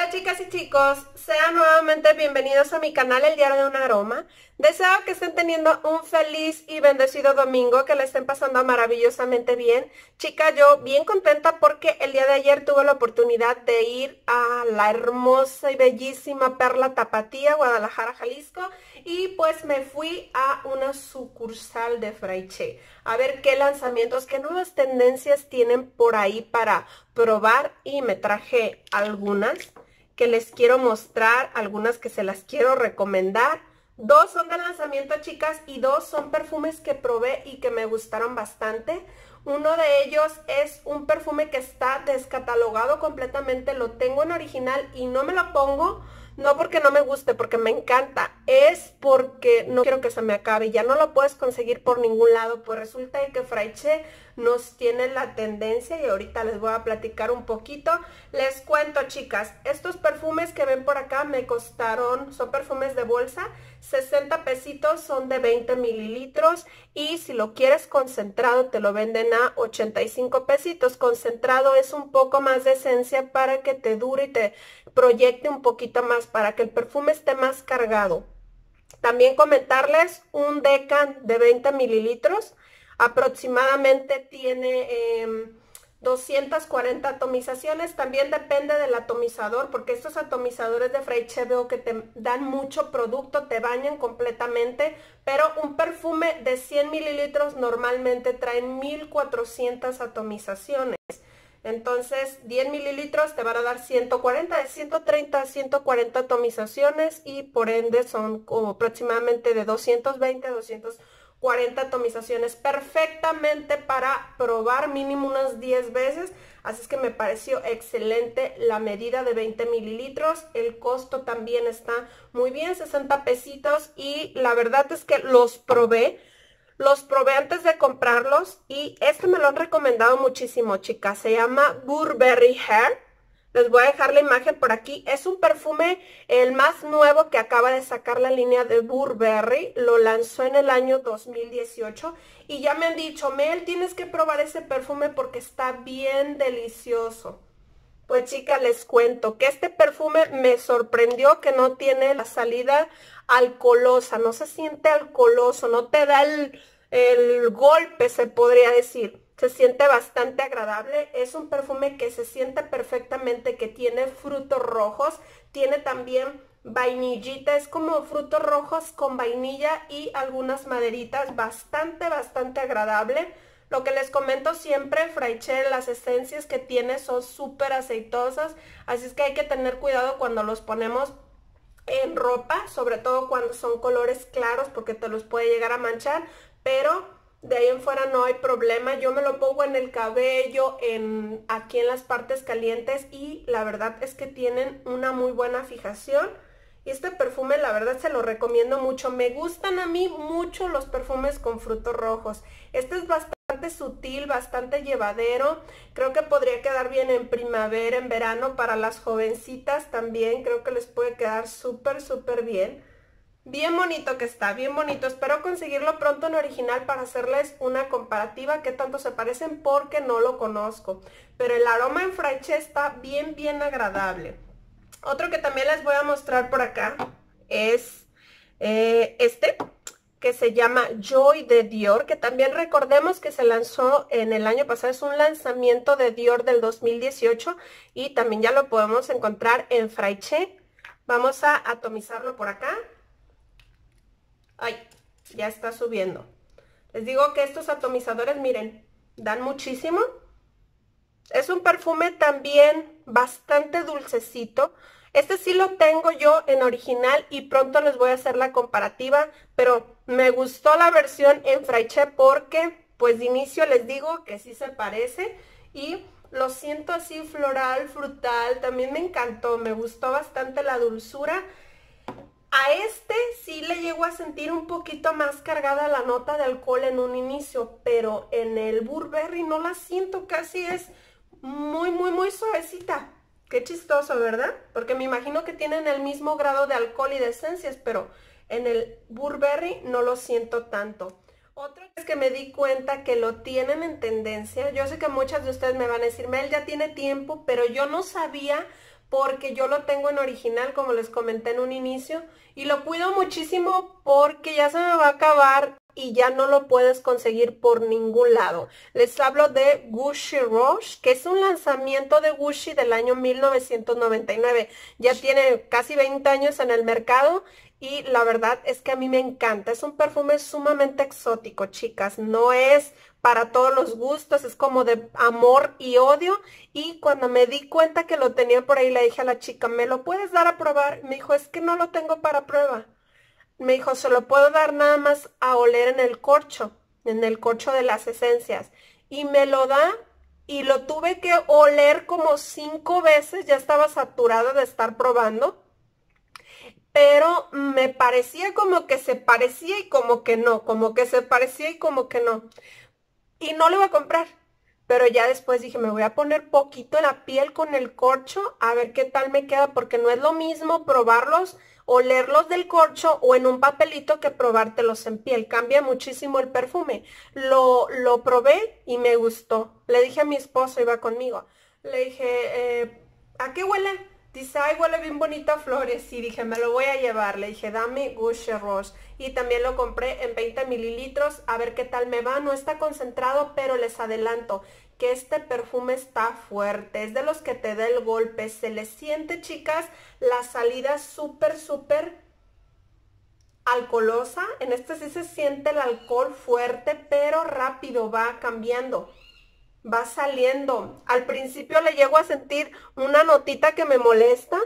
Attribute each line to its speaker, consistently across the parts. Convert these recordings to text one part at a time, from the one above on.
Speaker 1: Hola chicas y chicos, sean nuevamente bienvenidos a mi canal El Diario de un Aroma. Deseo que estén teniendo un feliz y bendecido domingo, que le estén pasando maravillosamente bien. Chicas, yo bien contenta porque el día de ayer tuve la oportunidad de ir a la hermosa y bellísima Perla Tapatía, Guadalajara, Jalisco, y pues me fui a una sucursal de Fraiche a ver qué lanzamientos, qué nuevas tendencias tienen por ahí para probar, y me traje algunas que les quiero mostrar, algunas que se las quiero recomendar. Dos son de lanzamiento, chicas, y dos son perfumes que probé y que me gustaron bastante. Uno de ellos es un perfume que está descatalogado completamente, lo tengo en original y no me lo pongo, no porque no me guste, porque me encanta, es porque no quiero que se me acabe. Ya no lo puedes conseguir por ningún lado, pues resulta que Fraiche nos tiene la tendencia y ahorita les voy a platicar un poquito. Les cuento, chicas, estos perfumes que ven por acá me costaron, son perfumes de bolsa, 60 pesitos, son de 20 mililitros, y si lo quieres concentrado te lo venden a 85 pesitos. Concentrado es un poco más de esencia para que te dure y te proyecte un poquito más, para que el perfume esté más cargado. También comentarles un Decan de 20 mililitros, aproximadamente tiene 240 atomizaciones. También depende del atomizador, porque estos atomizadores de Fraiche veo que te dan mucho producto, te bañan completamente, pero un perfume de 100 mililitros normalmente trae 1400 atomizaciones. Entonces 10 mililitros te van a dar 140, de 130 a 140 atomizaciones, y por ende son como aproximadamente de 220 a 240 atomizaciones, perfectamente para probar mínimo unas 10 veces. Así es que me pareció excelente la medida de 20 mililitros. El costo también está muy bien, 60 pesitos, y la verdad es que los probé. Los probé antes de comprarlos y este me lo han recomendado muchísimo, chicas. Se llama Burberry Hair. Les voy a dejar la imagen por aquí. Es un perfume el más nuevo que acaba de sacar la línea de Burberry. Lo lanzó en el año 2018 y ya me han dicho, Mel, tienes que probar ese perfume porque está bien delicioso. Pues chicas, les cuento que este perfume me sorprendió, que no tiene la salida alcoholosa, no se siente alcoholoso, no te da el golpe, se podría decir. Se siente bastante agradable, es un perfume que se siente perfectamente, que tiene frutos rojos, tiene también vainillita, es como frutos rojos con vainilla y algunas maderitas, bastante agradable. Lo que les comento siempre, Fraiche, las esencias que tiene son súper aceitosas, así es que hay que tener cuidado cuando los ponemos en ropa, sobre todo cuando son colores claros, porque te los puede llegar a manchar, pero de ahí en fuera no hay problema. Yo me lo pongo en el cabello, aquí en las partes calientes, y la verdad es que tienen una muy buena fijación. Y este perfume la verdad se lo recomiendo mucho. Me gustan a mí mucho los perfumes con frutos rojos. Este es bastante sutil, bastante llevadero. Creo que podría quedar bien en primavera, en verano, para las jovencitas también. Creo que les puede quedar súper bien. Bien bonito que está, bien bonito. Espero conseguirlo pronto en original para hacerles una comparativa, qué tanto se parecen, porque no lo conozco. Pero el aroma en Fraiche está bien agradable. Otro que también les voy a mostrar por acá es este, que se llama Joy de Dior, que también recordemos que se lanzó en el año pasado. Es un lanzamiento de Dior del 2018 y también ya lo podemos encontrar en Fraiche. Vamos a atomizarlo por acá. Ay, ya está subiendo. Les digo que estos atomizadores, miren, dan muchísimo. Es un perfume también bastante dulcecito. Este sí lo tengo yo en original y pronto les voy a hacer la comparativa, pero me gustó la versión en Fraiche porque pues de inicio les digo que sí se parece y lo siento así floral, frutal. También me encantó, me gustó bastante la dulzura. A este sí le llego a sentir un poquito más cargada la nota de alcohol en un inicio, pero en el Burberry no la siento, casi es muy suavecita. Qué chistoso, ¿verdad? Porque me imagino que tienen el mismo grado de alcohol y de esencias, pero en el Burberry no lo siento tanto. Otro es que me di cuenta que lo tienen en tendencia. Yo sé que muchas de ustedes me van a decir, Mel, ya tiene tiempo, pero yo no sabía porque yo lo tengo en original, como les comenté en un inicio, y lo cuido muchísimo porque ya se me va a acabar y ya no lo puedes conseguir por ningún lado. Les hablo de Gucci Rush, que es un lanzamiento de Gucci del año 1999. Ya tiene casi 20 años en el mercado y la verdad es que a mí me encanta. Es un perfume sumamente exótico, chicas. No es para todos los gustos, es como de amor y odio. Y cuando me di cuenta que lo tenía por ahí, le dije a la chica, ¿me lo puedes dar a probar? Me dijo, es que no lo tengo para prueba. Me dijo, se lo puedo dar nada más a oler en el corcho de las esencias. Y me lo da y lo tuve que oler como 5 veces, ya estaba saturada de estar probando. Pero me parecía como que se parecía y como que no, como que se parecía y como que no. Y no lo iba a comprar. Pero ya después dije, me voy a poner poquito en la piel con el corcho a ver qué tal me queda, porque no es lo mismo probarlos, olerlos del corcho o en un papelito que probártelos en piel. Cambia muchísimo el perfume. Lo probé y me gustó. Le dije a mi esposo, iba conmigo, le dije, ¿a qué huele? Dice, ay, huele bien bonito a flores. Y dije, me lo voy a llevar. Le dije, dame Gucci Rose. Y también lo compré en 20 mililitros. A ver qué tal me va. No está concentrado, pero les adelanto que este perfume está fuerte. Es de los que te da el golpe. Se le siente, chicas, la salida súper, súper alcoholosa. En este sí se siente el alcohol fuerte, pero rápido va cambiando. Va saliendo. Al principio le llego a sentir una notita que me molesta,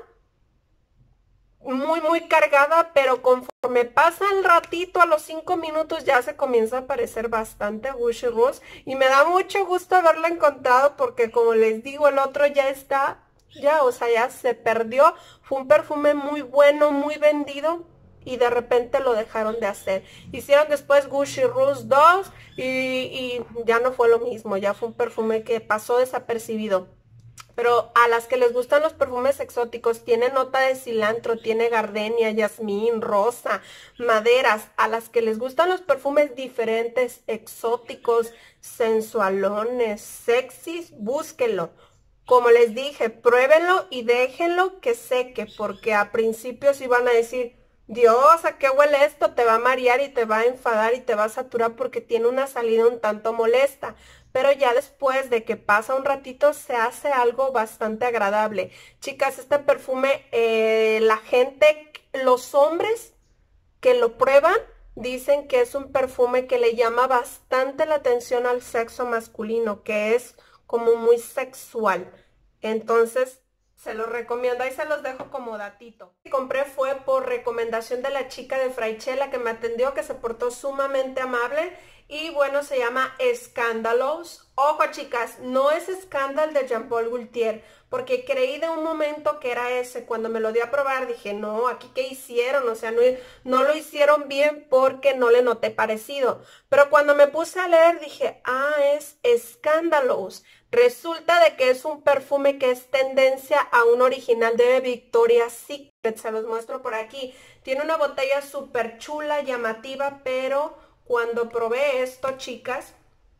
Speaker 1: muy muy cargada, pero conforme pasa el ratito, a los 5 minutos ya se comienza a parecer bastante Gucci Rose y me da mucho gusto haberla encontrado porque, como les digo, el otro ya está, o sea, ya se perdió. Fue un perfume muy bueno, muy vendido, y de repente lo dejaron de hacer. Hicieron después Gucci Rose 2 y ya no fue lo mismo, ya fue un perfume que pasó desapercibido. Pero a las que les gustan los perfumes exóticos, tiene nota de cilantro, tiene gardenia, jazmín, rosa, maderas. A las que les gustan los perfumes diferentes, exóticos, sensualones, sexys, búsquenlo. Como les dije, pruébenlo y déjenlo que seque, porque a principios iban a decir, Dios, ¿a qué huele esto? Te va a marear y te va a enfadar y te va a saturar porque tiene una salida un tanto molesta. Pero ya después de que pasa un ratito se hace algo bastante agradable. Chicas, este perfume, la gente, los hombres que lo prueban, dicen que es un perfume que le llama bastante la atención al sexo masculino, que es como muy sexual. Entonces, se los recomiendo, ahí se los dejo como datito. Lo que compré fue por recomendación de la chica de Fraichella que me atendió, que se portó sumamente amable. Y bueno, se llama Scandalous. Ojo, chicas, no es Scandal de Jean Paul Gaultier, porque creí de un momento que era ese. Cuando me lo di a probar dije, no, aquí qué hicieron, o sea, no lo hicieron bien porque no le noté parecido. Pero cuando me puse a leer dije, ah, es Scandalous. Resulta de que es un perfume que es tendencia a un original de Victoria's Secret. Se los muestro por aquí. Tiene una botella súper chula, llamativa, pero cuando probé esto, chicas,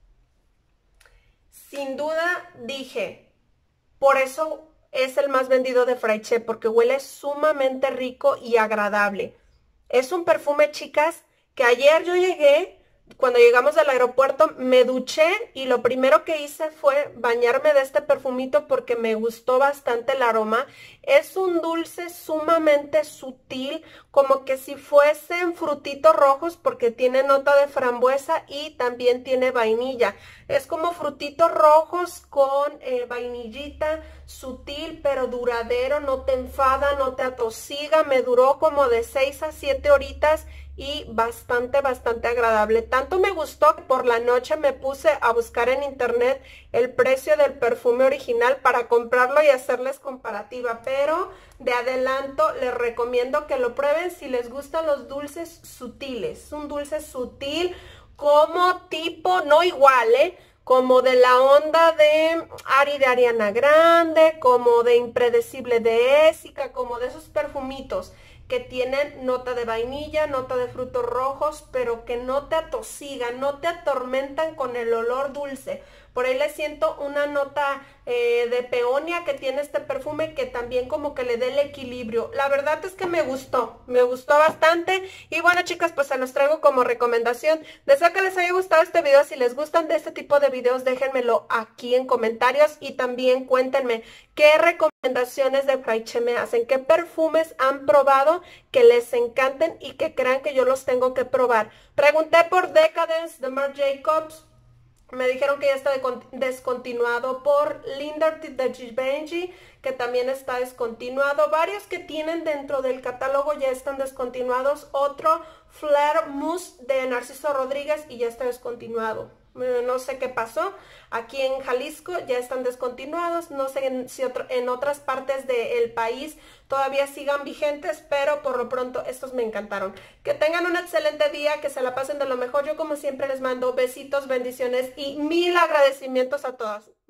Speaker 1: sin duda dije, por eso es el más vendido de Fraiche, porque huele sumamente rico y agradable. Es un perfume, chicas, que ayer yo llegué, cuando llegamos del aeropuerto, me duché y lo primero que hice fue bañarme de este perfumito porque me gustó bastante el aroma. Es un dulce sumamente sutil, como que si fuesen frutitos rojos, porque tiene nota de frambuesa y también tiene vainilla. Es como frutitos rojos con vainillita, sutil pero duradero, no te enfada, no te atosiga. Me duró como de 6 a 7 horitas y bastante agradable. Tanto me gustó que por la noche me puse a buscar en internet el precio del perfume original para comprarlo y hacerles comparativa, pero de adelanto les recomiendo que lo prueben si les gustan los dulces sutiles. Es un dulce sutil, como tipo, no igual, como de la onda de Ari de Ariana Grande, como de Impredecible de Ésica, como de esos perfumitos que tienen nota de vainilla, nota de frutos rojos, pero que no te atosigan, no te atormentan con el olor dulce, Por ahí le siento una nota de peonia que tiene este perfume que también como que le dé el equilibrio. La verdad es que me gustó bastante. Y bueno, chicas, pues se los traigo como recomendación. Deseo que les haya gustado este video. Si les gustan de este tipo de videos, déjenmelo aquí en comentarios y también cuéntenme qué recomendaciones de Fraiche me hacen, qué perfumes han probado que les encanten y que crean que yo los tengo que probar. Pregunté por Decadence de Marc Jacobs. Me dijeron que ya está descontinuado. Por Lindarty de Givenchy, que también está descontinuado. Varios que tienen dentro del catálogo ya están descontinuados. Otro, Flare Mousse de Narciso Rodríguez, y ya está descontinuado. No sé qué pasó. Aquí en Jalisco ya están descontinuados. No sé si en otras partes del país todavía sigan vigentes, pero por lo pronto estos me encantaron. Que tengan un excelente día, que se la pasen de lo mejor. Yo como siempre les mando besitos, bendiciones y mil agradecimientos a todas.